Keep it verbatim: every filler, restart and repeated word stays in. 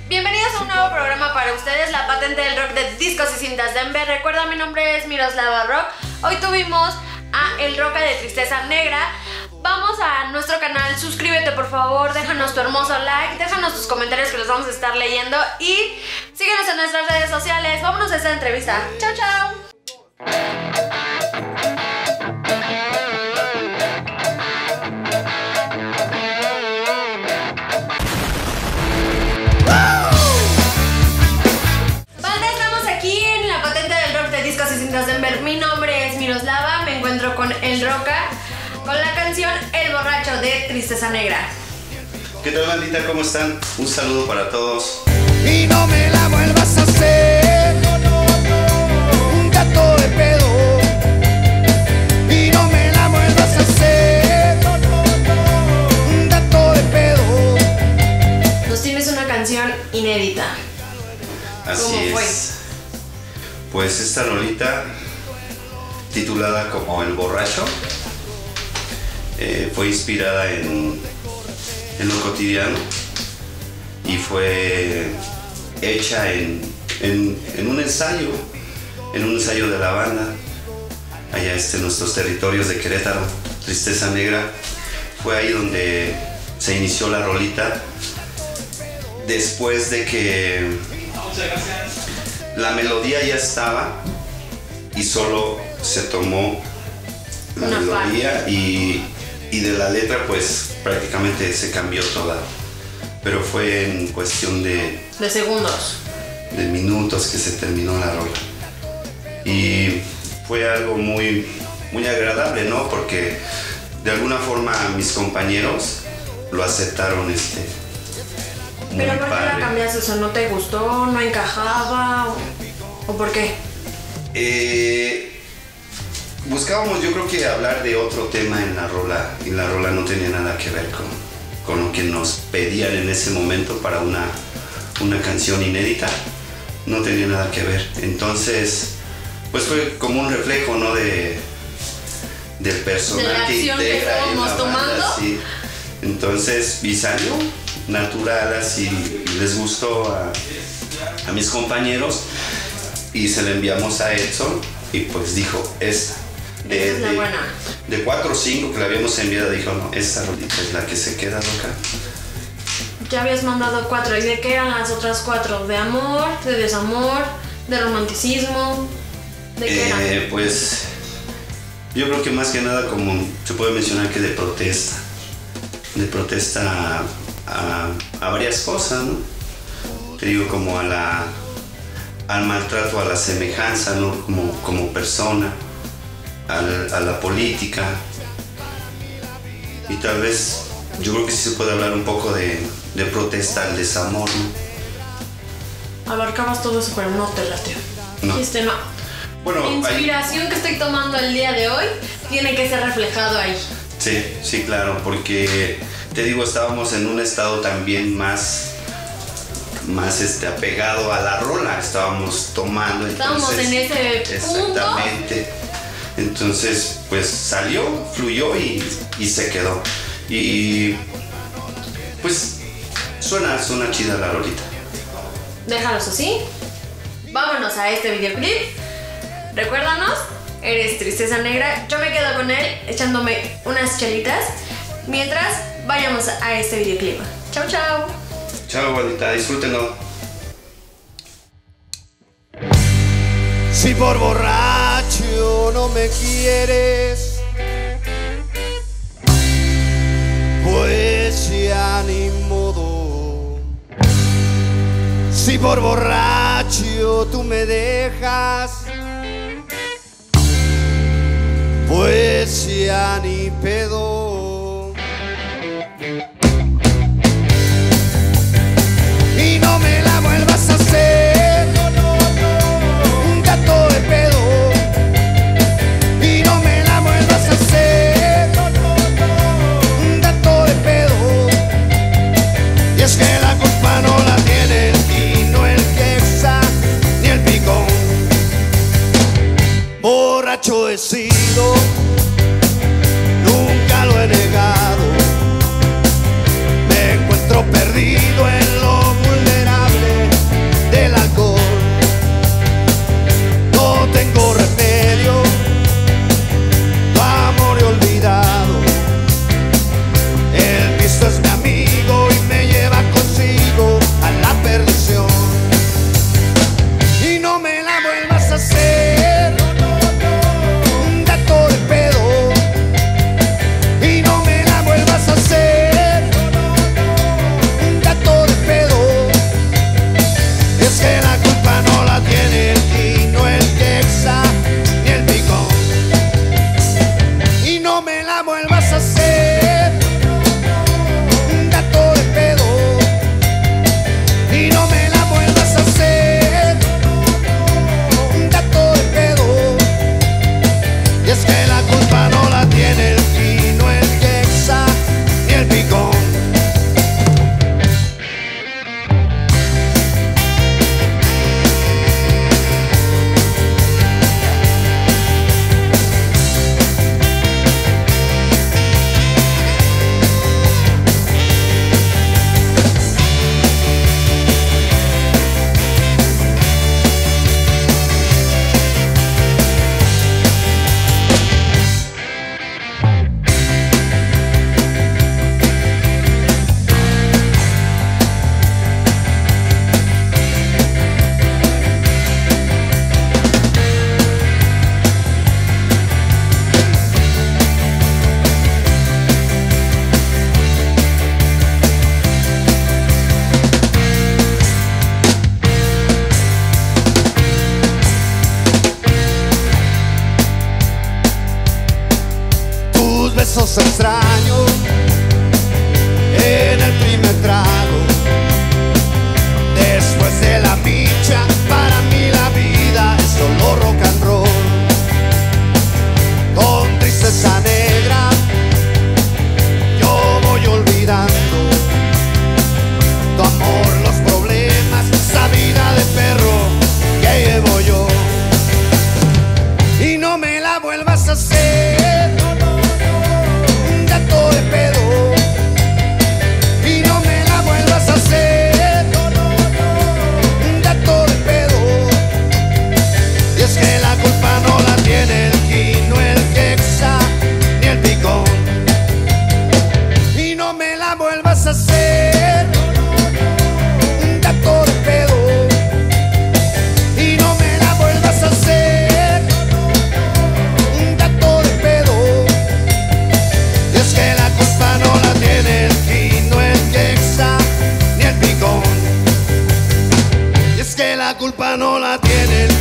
Bienvenidos a un nuevo programa para ustedes, la patente del rock de Discos y Cintas Denver. Recuerda, mi nombre es Miroslava Rock. Hoy tuvimos a El Roca de Tristeza Negra. Vamos a nuestro canal, suscríbete por favor, déjanos tu hermoso like, déjanos tus comentarios que los vamos a estar leyendo y síguenos en nuestras redes sociales. Vámonos a esta entrevista. Chao, chao. Denver. Mi nombre es Miroslava, me encuentro con El Roca, con la canción El Borracho de Tristeza Negra. ¿Qué tal, bandita? ¿Cómo están? Un saludo para todos. Y no me la vuelvas a hacer, no, no, no, un gato de pedo. Y no me la vuelvas a hacer, no, no, no, un gato de pedo. Nos tienes una canción inédita. Así ¿Cómo es. fue? Pues esta rolita, titulada como El Borracho, eh, fue inspirada en, en lo cotidiano y fue hecha en, en, en un ensayo, en un ensayo de la banda, allá este, en nuestros territorios de Querétaro, Tristeza Negra. Fue ahí donde se inició la rolita, después de que la melodía ya estaba y solo se tomó la Una melodía y, y de la letra pues prácticamente se cambió toda, pero fue en cuestión de, De segundos. de minutos que se terminó la rola y fue algo muy, muy agradable, ¿no? Porque de alguna forma mis compañeros lo aceptaron este muy ¿Pero por qué la padre. cambiaste? O sea, ¿no te gustó? ¿No encajaba? ¿O, ¿o por qué? Eh, buscábamos, yo creo que hablar de otro tema en la rola y la rola no tenía nada que ver con, con lo que nos pedían en ese momento para una, una canción inédita. No tenía nada que ver. Entonces, pues fue como un reflejo, ¿no? De, del personaje De la acción que integra en la estábamos banda, tomando. sí. Entonces, y salió natural, así les gustó a, a mis compañeros y se le enviamos a Edson y pues dijo, esta de, Esa es la de, buena. de cuatro o cinco que le habíamos enviado, dijo, no, esta rolita es la que se queda loca. Ya habías mandado cuatro. ¿Y de qué eran las otras cuatro? ¿De amor? ¿De desamor? ¿De romanticismo? ¿De qué eran? Eh, pues yo creo que más que nada, como se puede mencionar, que de protesta, de protesta a, a, a varias cosas, ¿no? Te digo, como a la, al maltrato, a la semejanza, ¿no? Como, como persona, al, a la política. Y tal vez, yo creo que sí se puede hablar un poco de, de protesta al desamor, ¿no? Abarcabas todo eso, pero no te late. No. Dijiste no. Bueno, La hay- inspiración que estoy tomando el día de hoy tiene que ser reflejado ahí. Sí, sí, claro, porque te digo, estábamos en un estado también más, más este, apegado a la rola, estábamos tomando. Estábamos entonces, en ese punto. Exactamente. Entonces, pues salió, fluyó y, y se quedó. Y pues suena, suena chida la rolita. Déjalos así. Vámonos a este videoclip. Recuérdanos, eres Tristeza Negra. Yo me quedo con él echándome unas chelitas mientras vayamos a este videoclip. Chao, chao. Chao, bonita, disfrútenlo. Si por borracho no me quieres, pues ya ni modo. Si por borracho tú me dejas, pues ya ni pedo. Y no me la vuelvas a hacer, no, no, no, un gato de pedo. Y no me la vuelvas a hacer, no, no, no, un gato de pedo. Y es que la culpa no la tienes y no el quexa ni el picón. Borracho he sido, nunca lo he negado. Me encuentro perdido en lo vulnerable. beso extraño en el primer trago. Después de la micha, para mí la vida es solo rock and roll. Con tristeza negra yo voy olvidando tu amor, los problemas, esa vida de perro que llevo yo. Y no me la vuelvas a hacer un gato de pedo. Y no me la vuelvas a hacer un gato de pedo. Y es que la culpa no la tiene el quino, el quexa, ni el picón. Y no me la vuelvas a hacer un gato de pedo. Y no me la vuelvas a hacer un gato de pedo. Y es que la culpa no la tiene el quino, el quexa, ni el picón. Y es que la culpa no la tiene el